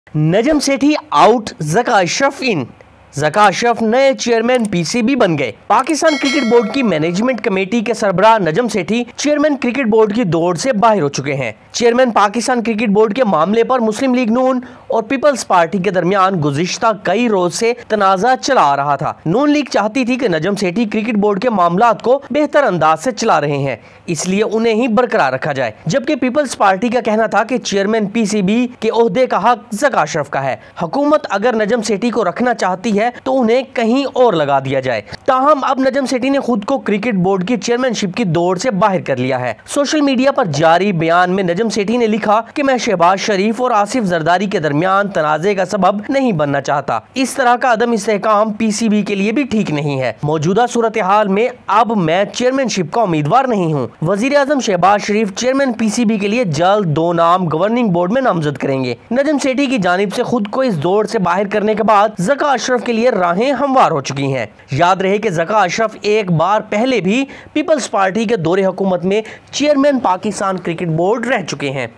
Najam Sethi out, Zaka Ashraf in. Zaka Ashraf नए chairman PCB बन गए। पाकिस्तान क्रिकेट बोर्ड की मैनेजमेंट कमेटी के सरबराह Najam Sethi chairman cricket board की दौड़ से बाहर हो चुके हैं। चेयरमैन पाकिस्तान क्रिकेट बोर्ड के मामले पर मुस्लिम लीग नून और पीपल्स पार्टी के दरमियान गुज़िश्ता कई रोज से तनाज़ा चला आ रहा था। नून लीग चाहती थी कि नजम सेठी क्रिकेट बोर्ड के मामलात को बेहतर अंदाज से चला रहे हैं, इसलिए उन्हें ही बरकरार रखा जाए, जबकि पीपल्स पार्टी का कहना था कि चेयरमैन पीसीबी के ओहदे का हक ज़का अशरफ का है। हुकूमत अगर नजम सेठी को रखना चाहती है तो उन्हें कहीं और लगा दिया जाए। ताहम अब नजम सेठी ने खुद को क्रिकेट बोर्ड की चेयरमैनशिप की दौड़ से बाहर कर लिया है। सोशल मीडिया पर जारी बयान में नजम सेठी ने लिखा कि मैं शहबाज शरीफ और आसिफ जरदारी के दरमियान तनाज़े का सबब नहीं बनना चाहता। इस तरह का अदम इस्तेहकाम पीसीबी के लिए भी ठीक नहीं है। मौजूदा सूरत हाल में अब मैं चेयरमैनशिप का उम्मीदवार नहीं हूँ। वजीर आजम शहबाज शरीफ चेयरमैन पीसीबी के लिए जल्द 2 नाम गवर्निंग बोर्ड में नामजद करेंगे। नजम सेठी की जानिब से खुद को इस दौड़ से बाहर करने के बाद ज़का अशरफ के लिए राहें हमवार हो चुकी हैं। याद रहे कि ज़का अशरफ एक बार पहले भी पीपल्स पार्टी के दौरे हुकूमत में चेयरमैन पाकिस्तान क्रिकेट बोर्ड रह चुके हैं।